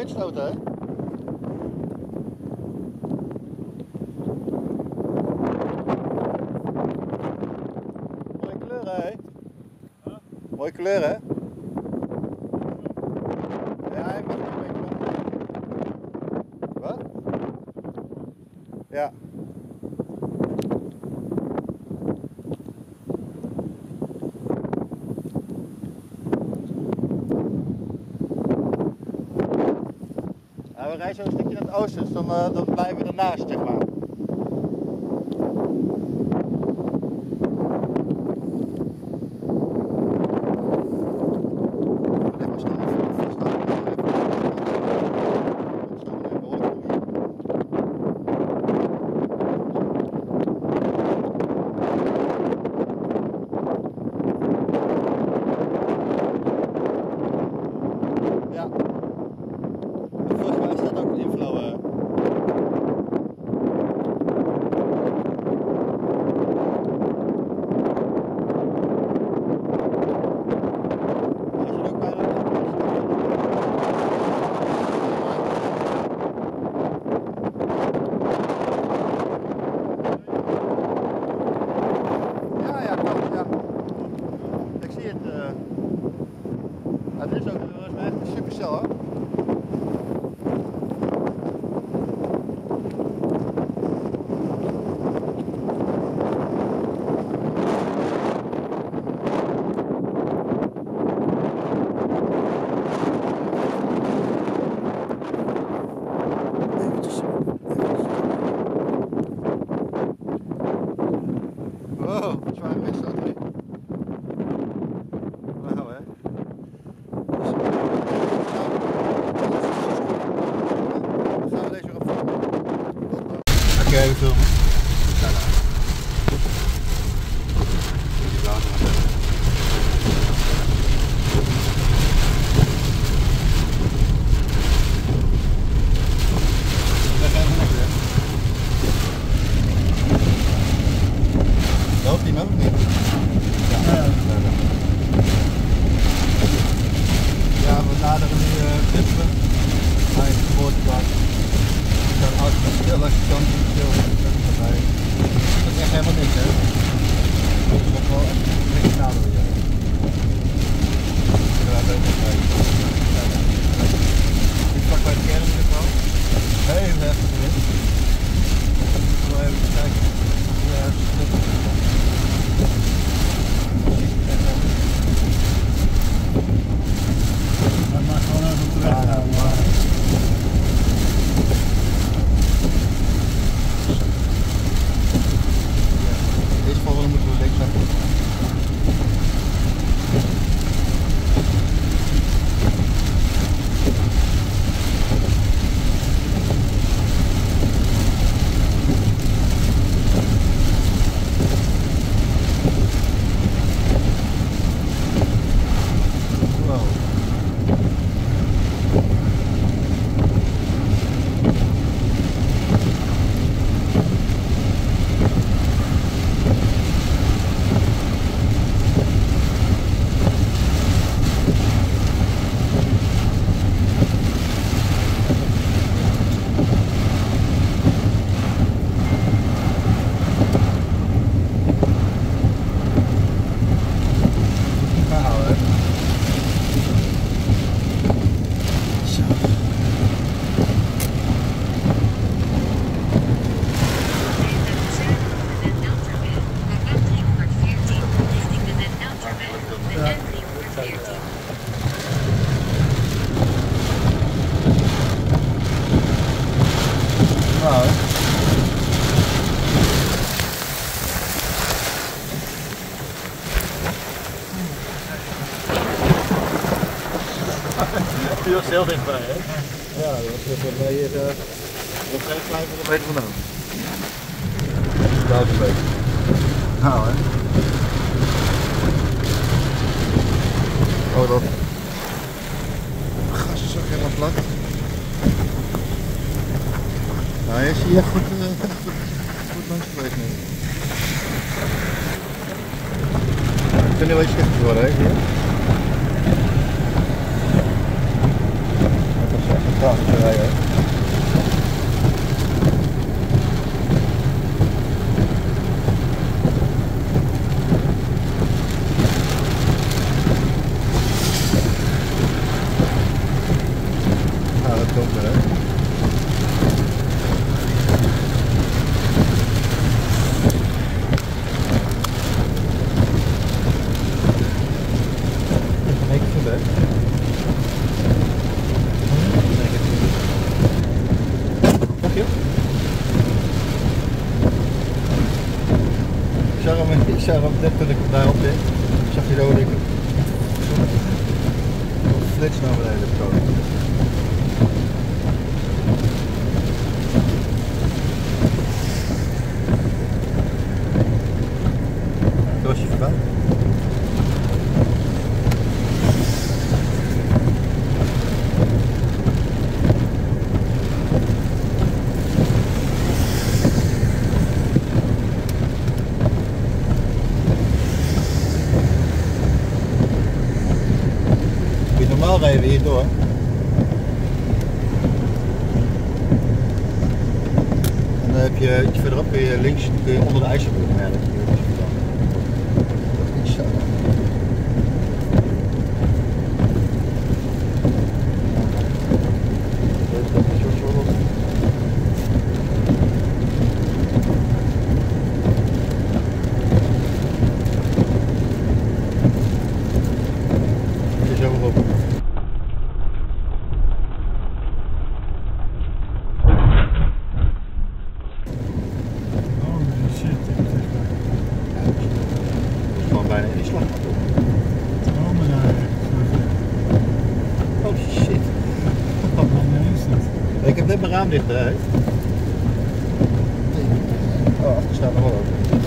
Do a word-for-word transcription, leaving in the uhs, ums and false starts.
windstoten, hè? Mooie kleuren, hè? Huh? Mooie kleuren, hè? Ja, hij mag een beetje om. Wat? Ja. Nou, we rijden zo een stukje naar het oosten, dus dan, uh, dan blijven we ernaast, zeg maar. Ja. Volgens mij staat ook een inflow. Uh... Als je ook bij de... Ja, ja, klopt, ja. Ik zie het. Uh... Ja, dit is ook dat is echt een supercel, hoor. Wow, zware windstoot, hè? Wauw, hè? Dan gaan we deze weer op filmen. Ga ik even filmen? Ja, nou. Die water maar hebben. Daar gaan we nog weer. Loopt die nog niet? Ja, ja. Ja, we naderen nu uh, Brisbane. Hij is geboorteplaats. We zijn altijd maar stil als je kan niet stil. Dat is echt helemaal niks, hè? Dat is ook wel echt een beetje naderen hier. Kunnen wij beter kijken. Dit vlak bij de kern in ieder geval. Heel erg de wind. Ik wil even kijken hoe erg het is. Maar maak gewoon even op de weg. Ja, ja. Deze volgende moeten we links zetten. Je was heel dichtbij, hè? Ja, dat was bij hier uh, nog geen vijfhonderd meter vandaan. duizend meter. Nou, hè? Oh, dat gas is ook helemaal vlak. Nou, je ziet echt goed, uh, goed, goed langs geweest nu. Ik vind nu wel iets dichter worden, hè? Hier. Wat was dat? Prachtig rijden. Nou, dat komt er, hè. Niks van weg. Dank je. Ik zag hem, ik zag hem net toen ik hem daarop deed. Zag je dat ik hem flits naar beneden heb gekomen. Toen was je voorbij. Normaal rijden we hier door. En dan heb je iets verderop kun je links kun je onder de IJsselbrug. Ja, dat is niet zo. Dat is niet zo. Dat is zo zo. Het is zo op. Bijna in die slag. Oh, maar daar. Oh shit. Wat is dat? Ik heb net mijn raam dicht, hè. Oh, achter staat nog wel open.